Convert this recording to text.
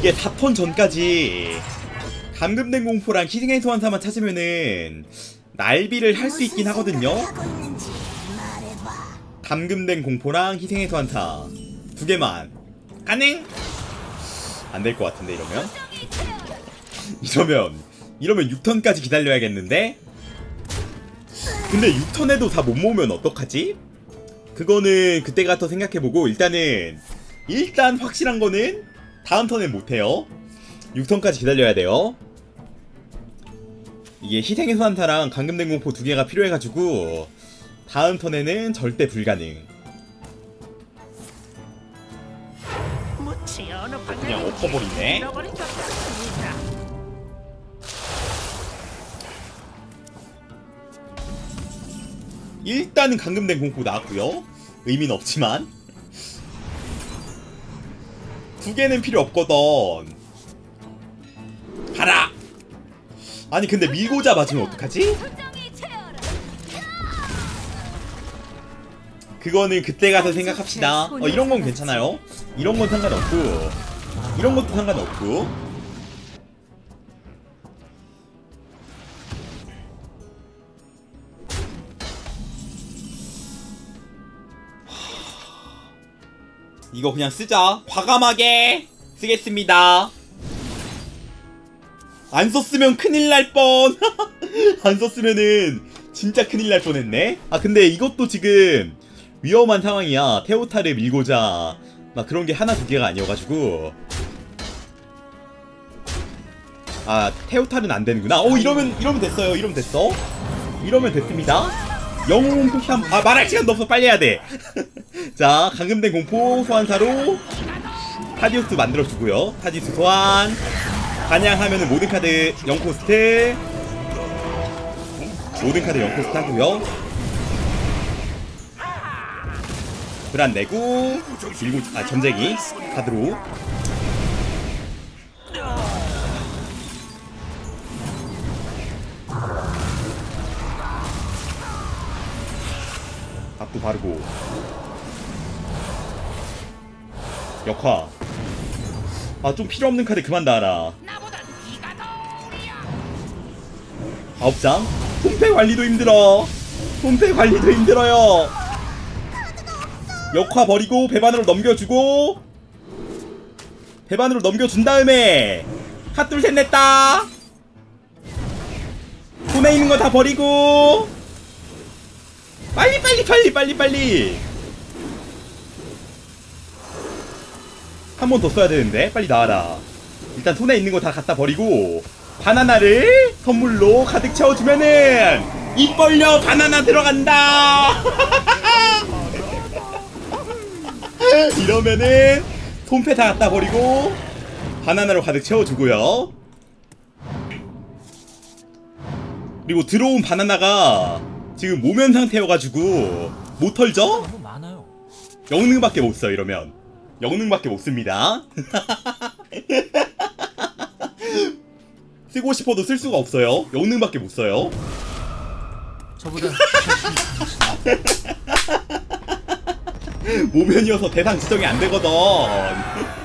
이게 4턴 전까지 감금된 공포랑 희생의 소환사만 찾으면은 날비를 할 수 있긴 하거든요. 감금된 공포랑 희생의 소환사 2개만 가능? 안 될 것 같은데 이러면 6턴까지 기다려야겠는데? 근데 6턴에도 다 못 모으면 어떡하지? 그거는 그때 가서 생각해보고 일단 확실한 거는 다음 턴엔 못해요. 6턴까지 기다려야 돼요. 이게 희생의 소환사랑 감금된 공포 2개가 필요해가지고 다음 턴에는 절대 불가능. 그냥 엎어버리네. 일단은 감금된 공포 나왔고요. 의미는 없지만 2개는 필요 없거든. 가라! 아니 근데 밀고자 맞으면 어떡하지? 그거는 그때 가서 생각합시다. 이런건 괜찮아요. 이런건 상관없고 이런것도 상관없고. 이거 그냥 쓰자. 과감하게 쓰겠습니다. 안 썼으면 큰일 날 뻔. 안 썼으면은 진짜 큰일 날 뻔했네. 아 근데 이것도 지금 위험한 상황이야. 테오타를 밀고자 막 그런 게 하나 2개가 아니어가지고. 아 테오타는 안 되는구나. 이러면 됐어요. 이러면 됐습니다. 영웅 폭탄. 아 말할 시간도 없어. 빨리 해야 돼. 자 감금된 공포 소환사로 타디우스 만들어주고요. 타디우스 소환 반향하면은 모든 카드 0코스트 하고요. 불안 내고 밀고 점쟁이 카드로 밥도 바르고 역화. 아 좀 필요없는 카드 그만 나와라. 9장. 손패 관리도 힘들어요. 역화 버리고 배반으로 넘겨준 다음에 핫 둘 셋 냈다. 손에 있는 거 다 버리고 빨리 한 번 더 써야 되는데 빨리 나와라. 일단 손에 있는 거 다 갖다 버리고 바나나를 선물로 가득 채워주면은 입 벌려 바나나 들어간다. 이러면은 손패 다 갖다 버리고 바나나로 가득 채워주고요. 그리고 들어온 바나나가 지금 모면 상태여가지고 못 털죠? 영능밖에 못 써. 이러면 영능밖에 못 씁니다. 쓰고 싶어도 쓸 수가 없어요. 영능밖에 못 써요. 저보다 모면이어서 대상 지정이 안 되거든.